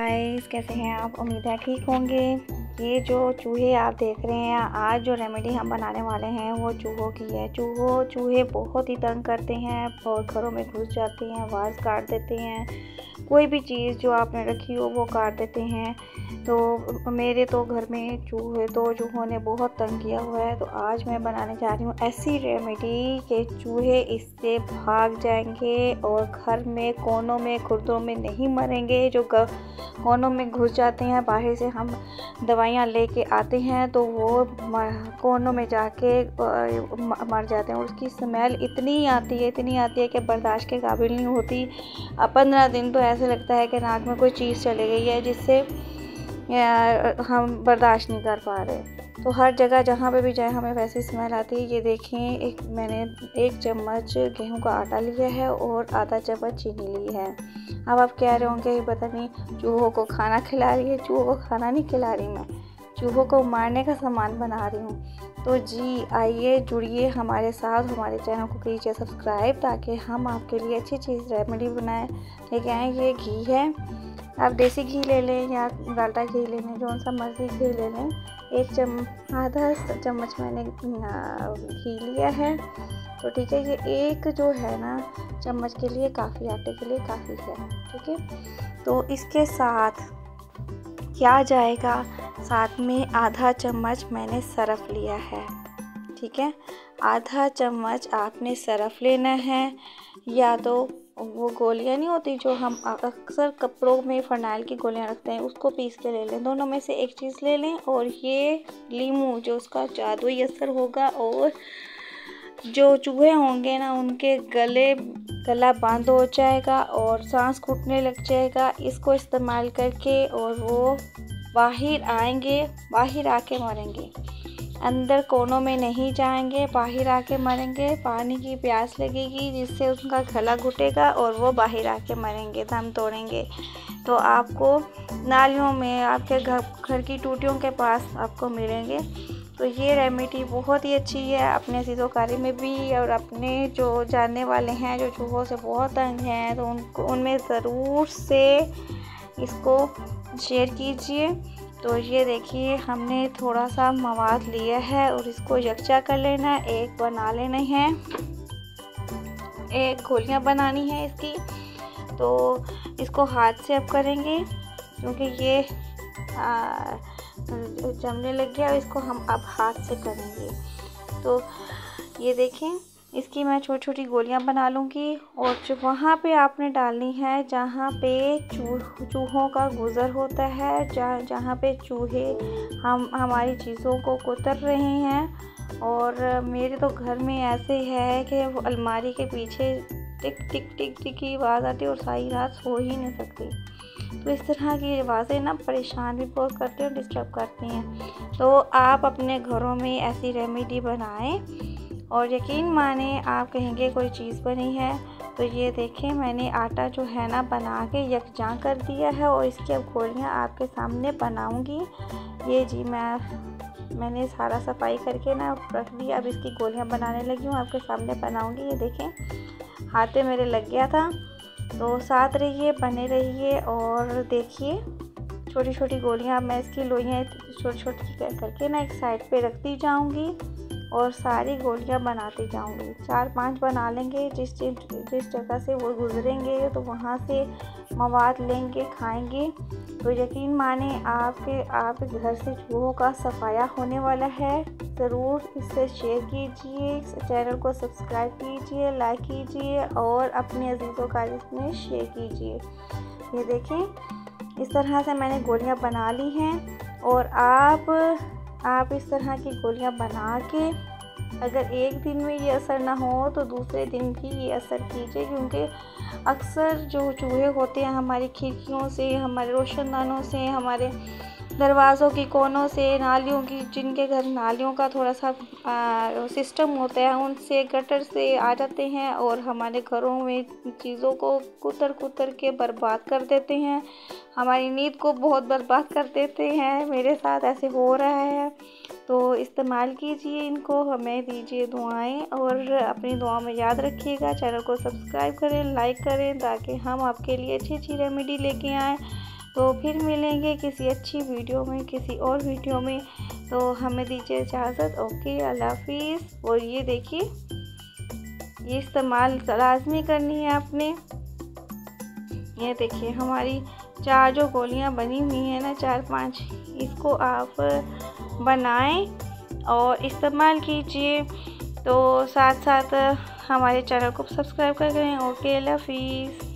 Guys, कैसे हैं आप? उम्मीद है ठीक होंगे। ये जो चूहे आप देख रहे हैं, आज जो रेमेडी हम बनाने वाले हैं वो चूहों की है। चूहे बहुत ही तंग करते हैं और घरों में घुस जाते हैं, आवाज़ काट देते हैं, कोई भी चीज़ जो आपने रखी हो वो काट देते हैं। तो मेरे तो घर में चूहों ने बहुत तंग किया हुआ है। तो आज मैं बनाने जा रही हूँ ऐसी रेमेडी कि चूहे इससे भाग जाएंगे और घर में कोनों में खुर्दों में नहीं मरेंगे। जो कोनों में घुस जाते हैं, बाहर से हम दवाइयाँ लेके आते हैं तो वो कोनों में जाके मर जाते हैं। और उसकी स्मेल इतनी आती है कि बर्दाश्त के काबिल नहीं होती। 15 दिन तो ऐसे लगता है कि नाक में कोई चीज़ चली गई है जिससे हम बर्दाश्त नहीं कर पा रहे। तो हर जगह जहाँ पे भी जाए हमें वैसी स्मेल आती है। ये देखें, मैंने 1 चम्मच गेहूं का आटा लिया है और आधा चम्मच चीनी ली है। अब आप कह रहे होंगे पता नहीं चूहों को खाना खिला रही है। चूहों को खाना नहीं खिला रही मैं, चूहों को मारने का सामान बना रही हूँ। तो जी आइए जुड़िए हमारे साथ, हमारे चैनल को कीजिए सब्सक्राइब ताकि हम आपके लिए अच्छी चीज़ रेमेडी बनाएं लेके आएँ। ये घी है, आप देसी घी ले लें या डालडा घी ले लें, जो सा मर्ज़ी घी ले लें। आधा चम्मच मैंने घी लिया है। तो ठीक है, ये एक जो है ना चम्मच के लिए काफ़ी, आटे के लिए काफ़ी है। ठीक है, तो इसके साथ क्या जाएगा, साथ में आधा चम्मच मैंने सरफ लिया है। ठीक है, आधा चम्मच आपने सरफ लेना है, या तो वो गोलियां नहीं होती जो हम अक्सर कपड़ों में फ़रनैल की गोलियां रखते हैं, उसको पीस के ले लें। दोनों में से एक चीज़ ले लें। और ये लीमू जो उसका जादुई असर होगा और जो चूहे होंगे ना उनके गला बंद हो जाएगा और सांस घुटने लग जाएगा। इसको इस्तेमाल करके और वो बाहर आएंगे, बाहर आके मरेंगे, अंदर कोनों में नहीं जाएंगे, बाहर आके मरेंगे। पानी की प्यास लगेगी जिससे उनका गला घुटेगा और वो बाहर आके मरेंगे, दम तोड़ेंगे। तो आपको नालियों में, आपके घर की टूटियों के पास आपको मिलेंगे। तो ये रेमेडी बहुत ही अच्छी है अपने अज़ीज़ोकारी में भी, और अपने जो जानने वाले हैं जो चूहों से बहुत तंग हैं तो उनमें ज़रूर से इसको शेयर कीजिए। तो ये देखिए, हमने थोड़ा सा मवाद लिया है और इसको यकजा कर लेना है। एक बना लेना है, एक गोलियां बनानी है इसकी। तो इसको हाथ से अब करेंगे क्योंकि ये जमने लग गया। इसको हम अब हाथ से करेंगे। तो ये देखें, इसकी मैं छोटी छोटी गोलियां बना लूँगी और जो वहाँ पे आपने डालनी है जहाँ पे चूहों का गुज़र होता है, जहाँ पे चूहे हमारी चीज़ों को कुतर रहे हैं। और मेरे तो घर में ऐसे है कि वो अलमारी के पीछे टिक टिक टिक टिक की आवाज़ आती है और सारी रात सो ही नहीं सकती। तो इस तरह की आवाज़ें ना परेशान भी बहुत करती हैं और डिस्टर्ब करती हैं। तो आप अपने घरों में ऐसी रेमेडी बनाएं और यकीन माने आप कहेंगे कोई चीज़ बनी है। तो ये देखें, मैंने आटा जो है ना बना के यकजा कर दिया है और इसकी अब गोलियाँ आपके सामने बनाऊंगी। ये जी मैंने सारा सफाई करके ना रख दिया। अब इसकी गोलियाँ बनाने लगी हूँ, आपके सामने बनाऊंगी। ये देखें, हाथ में मेरे लग गया था। तो साथ रहिए, बने रहिए और देखिए छोटी छोटी गोलियाँ मैं इसकी लोइयाँ छोटी छोटी करके ना एक साइड पे रखती जाऊंगी और सारी गोलियां बनाती जाऊंगी। 4-5 बना लेंगे। जिस जगह से वो गुजरेंगे तो वहाँ से मवाद लेंगे, खाएंगे। तो यकीन माने आपके घर से चूहों का सफाया होने वाला है। ज़रूर इससे शेयर कीजिए, चैनल को सब्सक्राइब कीजिए, लाइक कीजिए और अपने अज़ीज़ोकारी में शेयर कीजिए। ये देखें, इस तरह से मैंने गोलियां बना ली हैं। और आप इस तरह की गोलियां बना के अगर एक दिन में ये असर ना हो तो दूसरे दिन भी ये असर कीजिए, क्योंकि अक्सर जो चूहे होते हैं हमारी खिड़कियों से, हमारे रोशनदानों से, हमारे दरवाज़ों की कोनों से, नालियों की, जिनके घर नालियों का थोड़ा सा सिस्टम होता है, उनसे गटर से आ जाते हैं और हमारे घरों में चीज़ों को कुतर के बर्बाद कर देते हैं। हमारी नींद को बहुत बर्बाद कर देते हैं। मेरे साथ ऐसे हो रहा है। तो इस्तेमाल कीजिए इनको, हमें दीजिए दुआएं और अपनी दुआ में याद रखिएगा। चैनल को सब्सक्राइब करें, लाइक करें ताकि हम आपके लिए अच्छी अच्छी रेमेडी लेके आएँ। तो फिर मिलेंगे किसी अच्छी वीडियो में, किसी और वीडियो में। तो हमें दीजिए इजाज़त। ओके, अल्लाह हाफिज़। और ये देखिए, ये इस्तेमाल लाजमी करनी है आपने। ये देखिए हमारी 4 जो गोलियां बनी हुई हैं ना, 4-5, इसको आप बनाएं और इस्तेमाल कीजिए। तो साथ साथ हमारे चैनल को सब्सक्राइब कर दें। ओके, अल्लाह हाफिज़।